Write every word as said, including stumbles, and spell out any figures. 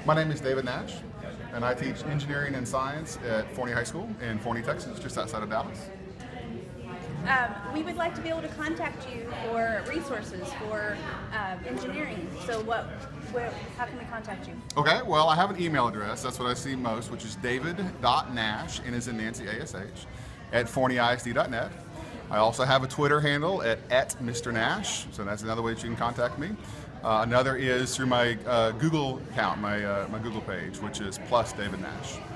My name is David Nash, and I teach engineering and science at Forney High School in Forney, Texas, just outside of Dallas. Um, we would like to be able to contact you for resources for um, engineering. So what, where, how can we contact you? Okay, well, I have an email address. That's what I see most, which is david.nash, N as in Nancy, A S H, at forney I S D dot net. I also have a Twitter handle at, at Mister Nash, so that's another way that you can contact me. Uh, another is through my uh, Google account, my, uh, my Google page, which is plus David Nash.